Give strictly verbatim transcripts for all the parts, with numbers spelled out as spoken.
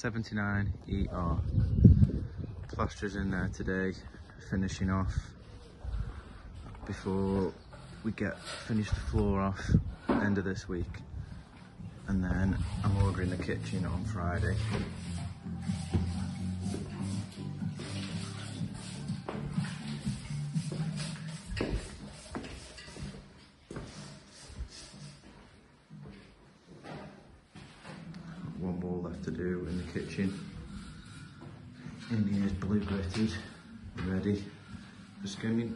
seventy-nine E R. Plasterers in there today, finishing off before we get finish the floor off end of this week, and then I'm ordering the kitchen on Friday. One wall left to do in the kitchen. In here's blue gritted, ready for skimming.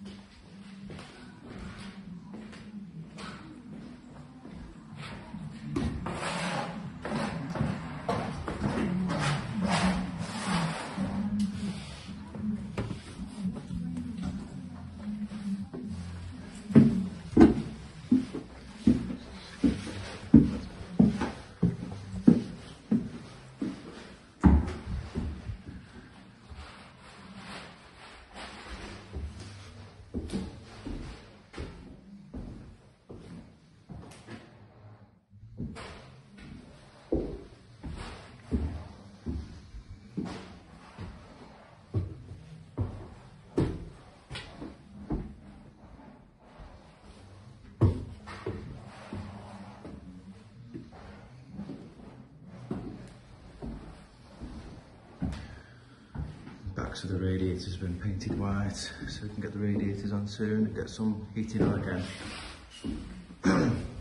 Backs of the radiators have been painted white, so we can get the radiators on soon and get some heating on again.